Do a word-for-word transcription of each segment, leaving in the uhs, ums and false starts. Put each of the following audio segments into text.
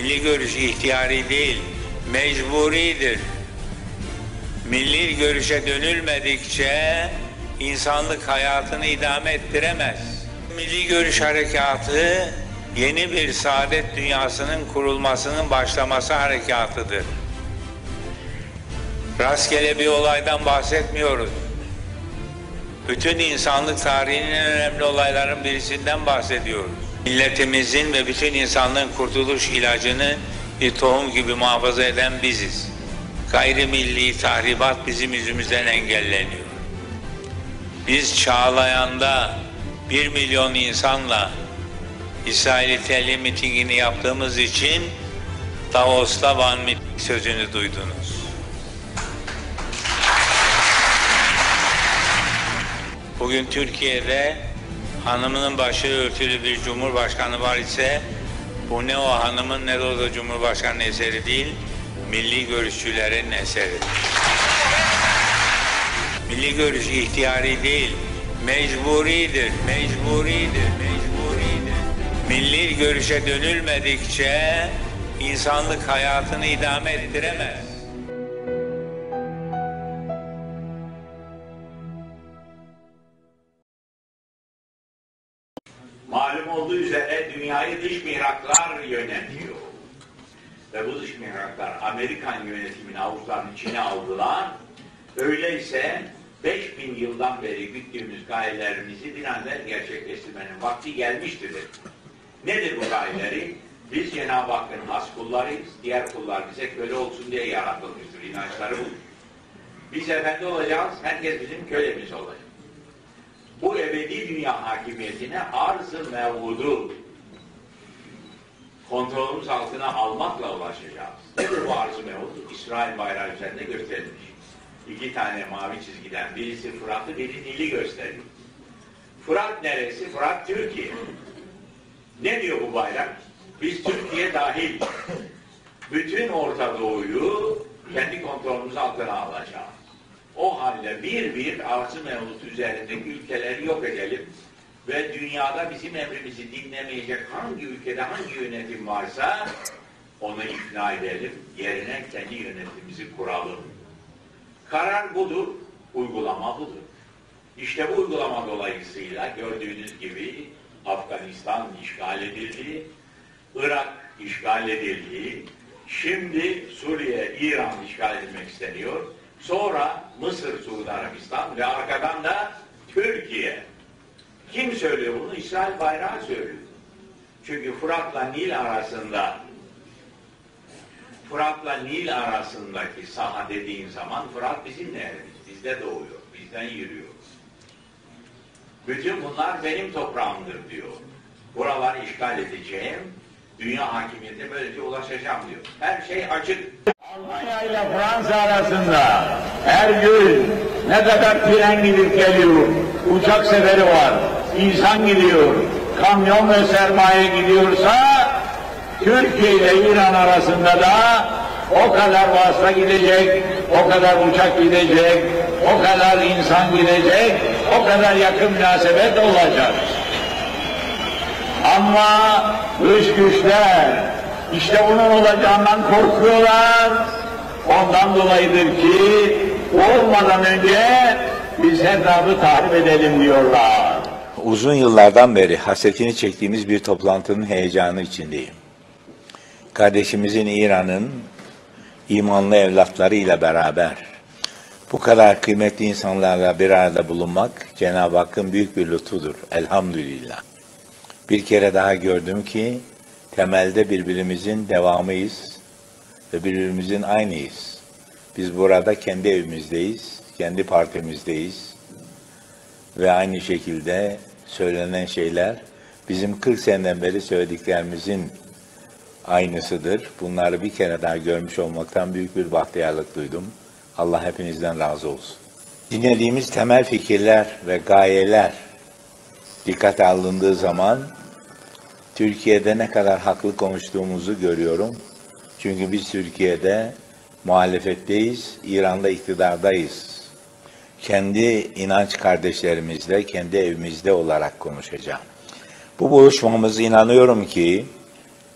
Milli görüş ihtiyari değil, mecburidir. Milli görüşe dönülmedikçe insanlık hayatını idame ettiremez. Milli görüş harekatı yeni bir saadet dünyasının kurulmasının başlaması harekatıdır. Rastgele bir olaydan bahsetmiyoruz. Bütün insanlık tarihinin en önemli olayların birisinden bahsediyoruz. Milletimizin ve bütün insanlığın kurtuluş ilacını bir tohum gibi muhafaza eden biziz. Gayrimilli tahribat bizim yüzümüzden engelleniyor. Biz Çağlayan'da bir milyon insanla İsrail Telli mitingini yaptığımız için Davos'ta Van miting sözünü duydunuz. Bugün Türkiye'de hanımının başı örtülü bir cumhurbaşkanı var ise bu ne o hanımın ne de o da cumhurbaşkanının eseri değil, milli görüşçülerin eseridir. Milli görüş ihtiyari değil, mecburidir, mecburidir, mecburidir. Milli görüşe dönülmedikçe insanlık hayatını idame ettiremez. Malum olduğu üzere dünyayı dış mihraklar yönetiyor. Ve bu dış mihraklar Amerikan yönetimini avuçlarının içine aldılar. Öyleyse beş bin yıldan beri güttüğümüz gayelerimizi bir anda gerçekleştirmenin vakti gelmiştir. Nedir bu gayeleri? Biz Cenab-ı Hakk'ın has kullarıyız. Diğer kullar bize köle olsun diye yaratılmıştır. İnançları bu. Biz efendi olacağız. Herkes bizim kölemiz olacak. Bu ebedi dünya hakimiyetine arz-ı mev'udu kontrolümüz altına almakla ulaşacağız. Nedir bu arz-ı mev'ud? İsrail bayrağı üzerinde gösterilmiş. İki tane mavi çizgiden birisi Fırat'ı, biri Nil'i gösteriyor. Fırat neresi? Fırat Türkiye. Ne diyor bu bayrak? Biz Türkiye dahil bütün Orta Doğu'yu kendi kontrolümüz altına alacağız. O halde bir bir arz-ı mev'ud üzerindeki ülkeleri yok edelim ve dünyada bizim emrimizi dinlemeyecek hangi ülkede hangi yönetim varsa onu ikna edelim, yerine kendi yönetimimizi kuralım. Karar budur, uygulama budur. İşte bu uygulama dolayısıyla gördüğünüz gibi Afganistan işgal edildi, Irak işgal edildi, şimdi Suriye, İran işgal edilmek isteniyor. Sonra Mısır, Suudi Arabistan ve arkadan da Türkiye. Kim söylüyor bunu? İsrail bayrağı söylüyor. Çünkü Fırat'la Nil arasında Fırat'la Nil arasındaki saha dediğin zaman Fırat bizim nehrimiz. Bizde doğuyor. Bizden yürüyor. Bütün bunlar benim toprağımdır diyor. Buraları işgal edeceğim. Dünya hakimiyetine böylece ulaşacağım diyor. Her şey açık. Almanya ile Fransa arasında her gün ne kadar tren gidip geliyor, uçak seferi var, insan gidiyor, kamyon ve sermaye gidiyorsa Türkiye ile İran arasında da o kadar vasıta gidecek, o kadar uçak gidecek, o kadar insan gidecek, o kadar yakın münasebet olacak. Ama dış güçler İşte bunun olacağından korkuyorlar. Ondan dolayıdır ki olmadan önce biz etrafı tahrip edelim diyorlar. Uzun yıllardan beri hasretini çektiğimiz bir toplantının heyecanı içindeyim. Kardeşimizin İran'ın imanlı evlatlarıyla beraber bu kadar kıymetli insanlarla bir arada bulunmak Cenab-ı Hakk'ın büyük bir lütfudur. Elhamdülillah. Bir kere daha gördüm ki temelde birbirimizin devamıyız ve birbirimizin aynıyız. Biz burada kendi evimizdeyiz, kendi partimizdeyiz ve aynı şekilde söylenen şeyler bizim kırk seneden beri söylediklerimizin aynısıdır. Bunları bir kere daha görmüş olmaktan büyük bir bahtiyarlık duydum. Allah hepinizden razı olsun. Dinlediğimiz temel fikirler ve gayeler dikkate alındığı zaman Türkiye'de ne kadar haklı konuştuğumuzu görüyorum. Çünkü biz Türkiye'de muhalefetteyiz, İran'da iktidardayız. Kendi inanç kardeşlerimizle, kendi evimizde olarak konuşacağım. Bu buluşmamız inanıyorum ki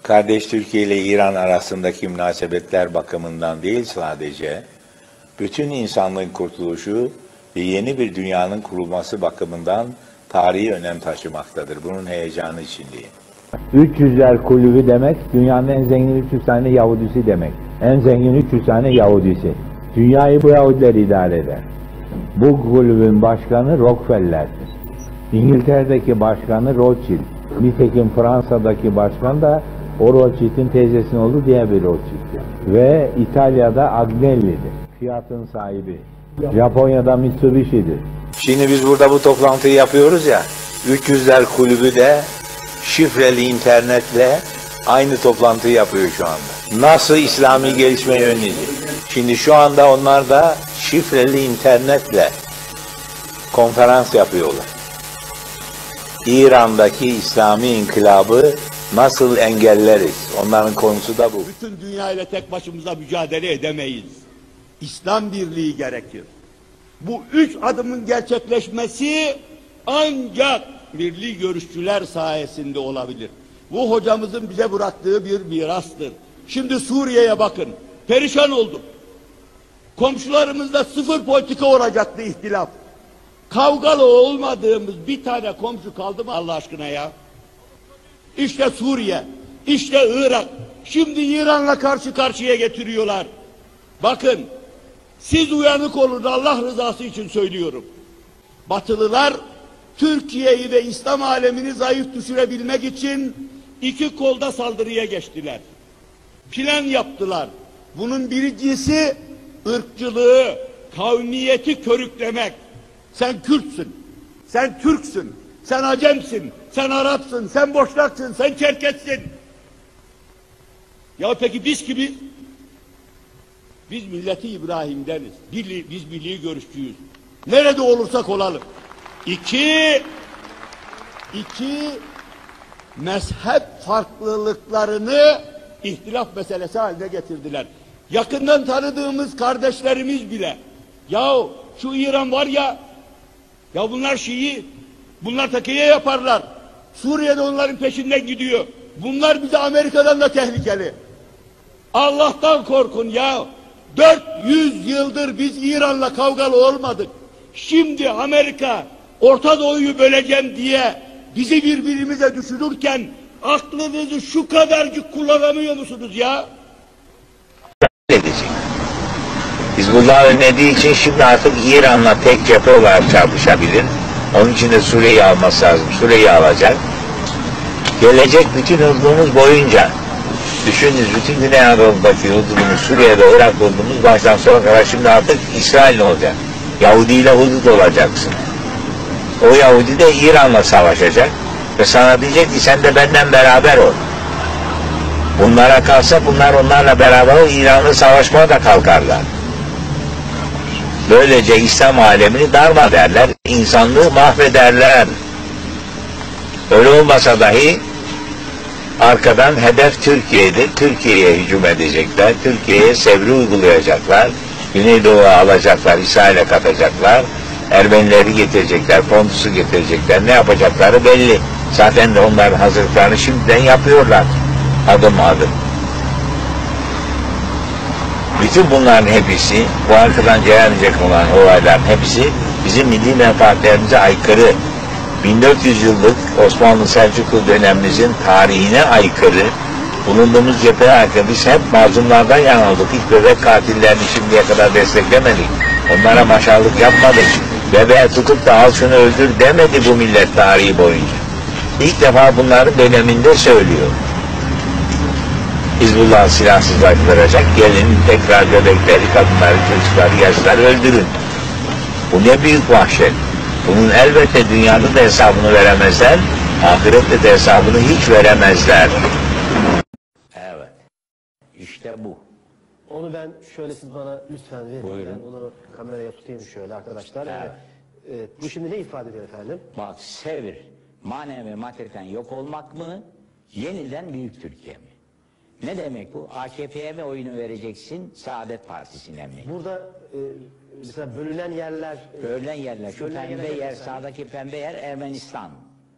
kardeş Türkiye ile İran arasındaki münasebetler bakımından değil sadece, bütün insanlığın kurtuluşu ve yeni bir dünyanın kurulması bakımından tarihi önem taşımaktadır. Bunun heyecanı içindeyim. üç yüzler kulübü demek, dünyanın en zengin üç yüz tane Yahudisi demek. En zengin üç yüz tane Yahudisi. Dünyayı bu Yahudiler idare eder. Bu kulübün başkanı Rockefeller'dir. İngiltere'deki başkanı Rothschild. Nitekim Fransa'daki başkan da o Rothschild'in teyzesinin olduğu diğer bir Rothschild. Ve İtalya'da Agnelli'dir. Fiat'ın sahibi. Japonya'da Mitsubishi'dir. Şimdi biz burada bu toplantıyı yapıyoruz ya, üç yüzler kulübü de şifreli internetle aynı toplantıyı yapıyor şu anda. Nasıl İslami gelişme yönlüdür? Şimdi şu anda onlar da şifreli internetle konferans yapıyorlar. İran'daki İslami inkılabı nasıl engelleriz? Onların konusu da bu. Bütün dünya ile tek başımıza mücadele edemeyiz. İslam birliği gerekir. Bu üç adımın gerçekleşmesi ancak milli görüşçüler sayesinde olabilir. Bu hocamızın bize bıraktığı bir mirastır. Şimdi Suriye'ye bakın. Perişan olduk. Komşularımızda sıfır politika olacaktı ihtilaf. Kavgalı olmadığımız bir tane komşu kaldı mı Allah aşkına ya? İşte Suriye, işte Irak. Şimdi İran'la karşı karşıya getiriyorlar. Bakın, siz uyanık olun, Allah rızası için söylüyorum. Batılılar Türkiye'yi ve İslam alemini zayıf düşürebilmek için iki kolda saldırıya geçtiler. Plan yaptılar. Bunun birincisi ırkçılığı, kavmiyeti körüklemek. Sen Kürtsün, sen Türksün, sen Acemsin, sen Arapsın, sen Boşnaksın, sen Çerkessin. Ya peki biz kimiz? Biz milleti İbrahim'deniz. Birli, biz milli görüşçüyüz. Nerede olursak olalım. İki, iki, mezhep farklılıklarını ihtilaf meselesi haline getirdiler. Yakından tanıdığımız kardeşlerimiz bile, yahu şu İran var ya, ya bunlar Şii, bunlar takiye yaparlar. Suriye'de onların peşinden gidiyor. Bunlar bize Amerika'dan da tehlikeli. Allah'tan korkun ya. dört yüz yıldır biz İran'la kavgalı olmadık. Şimdi Amerika Orta Doğu'yu böleceğim diye bizi birbirimize düşürürken aklınızı şu kadarcık kullanamıyor musunuz ya? Edecek. Hizbullah önlediği için şimdi artık İran'la tek cephe olarak çarpışabilir. Onun için de Suriye'yi alması lazım. Suriye'yi alacak. Gelecek bütün hızlımız boyunca düşününüz, bütün Güney Anadolu'daki hududumuz, Suriye'de, Irak hududumuz baştan sona kadar şimdi artık İsrail olacak. Yahudi ile hudut olacaksın. O Yahudi de İran'la savaşacak ve sana diyecek ki sen de benden beraber ol. Bunlara kalsa bunlar onlarla beraber İran'la savaşmaya da kalkarlar. Böylece İslam alemini darma ederler, insanlığı mahvederler. Öyle olmasa dahi arkadan hedef Türkiye'dir. Türkiye'ye hücum edecekler, Türkiye'ye sevri uygulayacaklar, Güneydoğu'yu alacaklar, İsrail'e katacaklar, Ermenileri getirecekler, Pontus'u getirecekler, ne yapacakları belli. Zaten de onların hazırlıklarını şimdiden yapıyorlar, adım adım. Bütün bunların hepsi, bu arkadan cereyan edecek olan olayların hepsi bizim milli menfaatlerimize aykırı. bin dört yüz yıllık Osmanlı Selçuklu dönemimizin tarihine aykırı, bulunduğumuz cepheye aykırı. Biz hep mazlumlardan yanıldık. Hiç bebek katillerini şimdiye kadar desteklemedik. Onlara maşallık yapmadık. Bebeğe tutup da al şunu öldür demedi bu millet tarihi boyunca. İlk defa bunları döneminde söylüyor. Hizbullah silahsızlaştıracak, gelin tekrar bebekleri, kadınları, çocukları, yaşlıları öldürün. Bu ne büyük vahşet. Bunun elbette dünyada da hesabını veremezler, ahirette de hesabını hiç veremezler. Evet, işte bu. Onu ben şöyle siz bana lütfen verin. Buyurun. Ben onu kameraya tutayım şöyle arkadaşlar. Evet. Evet, bu şimdi ne ifade ediyor efendim? Bak sevir, manen ve maddeten yok olmak mı, yeniden Büyük Türkiye mi? Ne demek bu? A K P'ye mi oyunu vereceksin, Saadet Partisi'ne mi? Burada e, mesela bölünen yerler... Bölünen yerler, şu Bölünen pembe yerler yer, mesela. sağdaki pembe yer Ermenistan.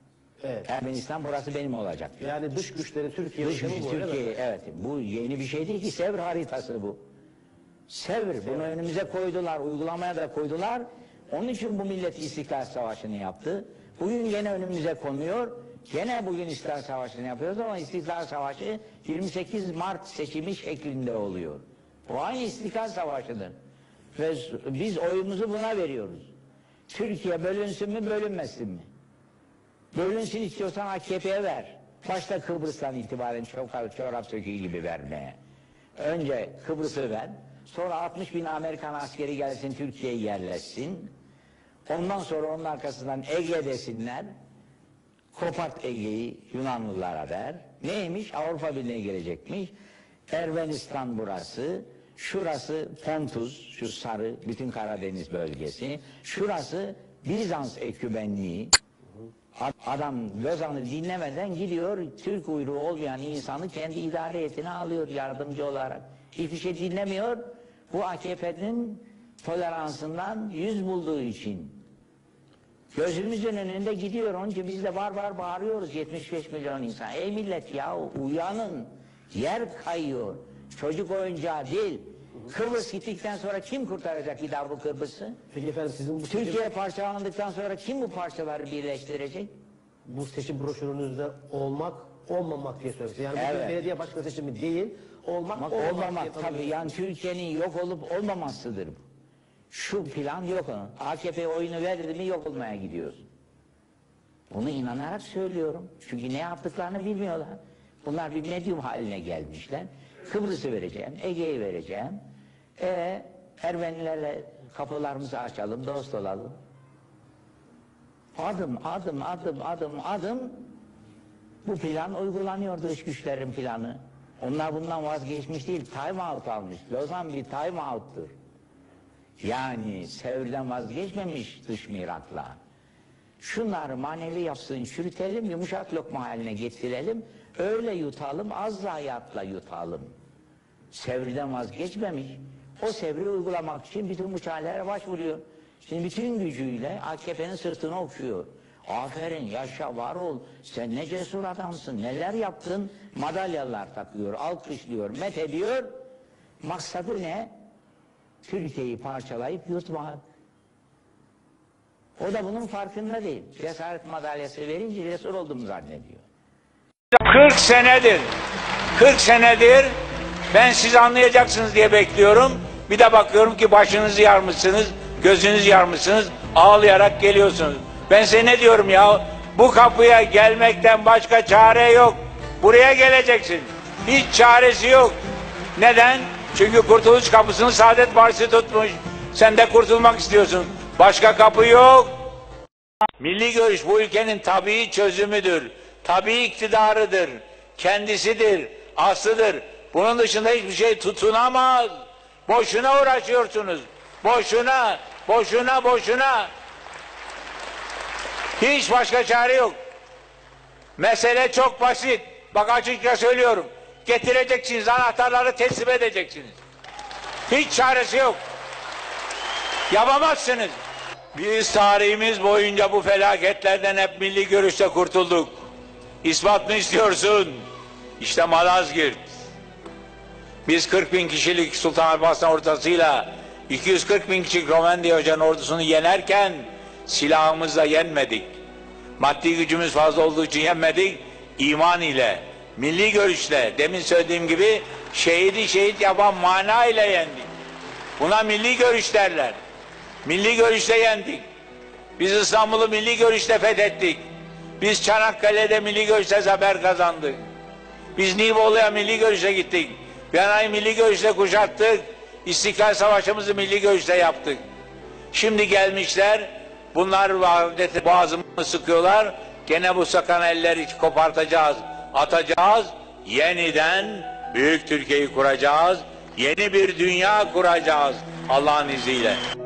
Evet. Ermenistan burası benim olacak diyor. Yani dış güçlerin Türkiye Dış güç Türkiye, evet. Bu yeni bir şey değil ki, Sevr haritası bu. Sevr, bunu önümüze koydular, uygulamaya da koydular. Onun için bu millet İstiklal Savaşı'nı yaptı. Bugün gene önümüze konuyor. Gene bugün İstiklal Savaşı'nı yapıyoruz ama İstiklal Savaşı yirmi sekiz Mart seçimi şeklinde oluyor. O aynı İstiklal Savaşı'dır. Ve biz oyumuzu buna veriyoruz. Türkiye bölünsün mü, bölünmesin mi? Bölünsün istiyorsan A K P'ye ver. Başta Kıbrıs'tan itibaren çok çorap söküğü gibi vermeye. Önce Kıbrıs'ı ver. Sonra altmış bin Amerikan askeri gelsin, Türkiye'yi yerleşsin. Ondan sonra onun arkasından Ege desinler. Kopart Ege'yi Yunanlılara ver. Neymiş? Avrupa Birliği'ne girecekmiş. Ermenistan burası. Şurası Pontus, şu sarı, bütün Karadeniz bölgesi. Şurası Bizans ekümenliği. Adam Lozan'ı dinlemeden gidiyor, Türk uyruğu olmayan insanı kendi idare heyetine alıyor yardımcı olarak. Hiçbir şey dinlemiyor. Bu A K P'nin toleransından yüz bulduğu için. Gözümüzün önünde gidiyor. Onun için biz de var var bağırıyoruz, yetmiş beş milyon insan. Ey millet ya, uyanın. Yer kayıyor. Çocuk oyuncağı değil. Kıbrıs gittikten sonra kim kurtaracak bir daha bu Kıbrıs'ı? Peki efendim, sizin bu Türkiye seçim, parçalandıktan sonra kim bu parçaları birleştirecek? bu seçim broşürünüzde olmak, olmamak diye söylüyorsunuz. Yani bu Evet. belediye başkanı seçimi değil, olmak, Olmamak, olmamak, olmamak diye tabii, tanımlıyorsunuz. yani Türkiye'nin yok olup olmamasıdır bu. Şu plan yok onun. A K P oyunu verdi mi yok olmaya gidiyoruz. Bunu inanarak söylüyorum. Çünkü ne yaptıklarını bilmiyorlar. Bunlar bir medyum haline gelmişler. Kıbrıs'ı vereceğim, Ege'yi vereceğim. E Ermenilerle kapılarımızı açalım, dost olalım. Adım adım adım adım adım bu plan uygulanıyor, dış güçlerin planı. Onlar bundan vazgeçmiş değil, time out almış. Lozan bir time out'tur. Yani Sevr'den vazgeçmemiş dış mirakla. Şunları manevi yapsın, çürütelim, yumuşak lokma haline getirelim. Öyle yutalım, az zayiatla yutalım. Sevr'den vazgeçmemiş. O Sevr'i uygulamak için bütün bu çarelere başvuruyor. Şimdi bütün gücüyle A K P'nin sırtını okşuyor. Aferin, yaşa, var ol, sen ne cesur adamsın, neler yaptın, madalyalar takıyor, alkışlıyor, met ediyor. Maksadı ne? Türkiye'yi parçalayıp yutmak. O da bunun farkında değil. Cesaret madalyası verince cesur olduğumu zannediyor. kırk senedir, kırk senedir ben siz anlayacaksınız diye bekliyorum. Bir de bakıyorum ki başınızı yarmışsınız, gözünüzü yarmışsınız, ağlayarak geliyorsunuz. Ben size ne diyorum ya? Bu kapıya gelmekten başka çare yok. Buraya geleceksin. Hiç çaresi yok. Neden? Çünkü kurtuluş kapısını Saadet Partisi tutmuş. Sen de kurtulmak istiyorsun. Başka kapı yok. Milli görüş bu ülkenin tabii çözümüdür. Tabii iktidarıdır. Kendisidir. Aslıdır. Bunun dışında hiçbir şey tutunamaz. Boşuna uğraşıyorsunuz. Boşuna, boşuna, boşuna. Hiç başka çare yok. Mesele çok basit. Bak açıkça söylüyorum. Getireceksiniz, anahtarları teslim edeceksiniz. Hiç çaresi yok. Yapamazsınız. Biz tarihimiz boyunca bu felaketlerden hep milli görüşte kurtulduk. İspat mı istiyorsun? İşte Malazgirt. Biz kırk bin kişilik Sultan Alparslan ortasıyla iki yüz kırk bin kişilik Romendi Hoca'nın ordusunu yenerken silahımızla yenmedik. Maddi gücümüz fazla olduğu için yenmedik. İman ile, milli görüşle, demin söylediğim gibi şehidi şehit yapan mana ile yendik. Buna milli görüş derler. Milli görüşle yendik. Biz İstanbul'u milli görüşle fethettik. Biz Çanakkale'de milli görüşle zafer kazandık. Biz Nibolu'ya milli görüşle gittik. Viyana'yı milli görüşle kuşattık. İstiklal Savaşımızı milli görüşle yaptık. Şimdi gelmişler, bunlar boğazımı sıkıyorlar. Gene bu sakan elleri kopartacağız, atacağız. Yeniden büyük Türkiye'yi kuracağız. Yeni bir dünya kuracağız Allah'ın izniyle.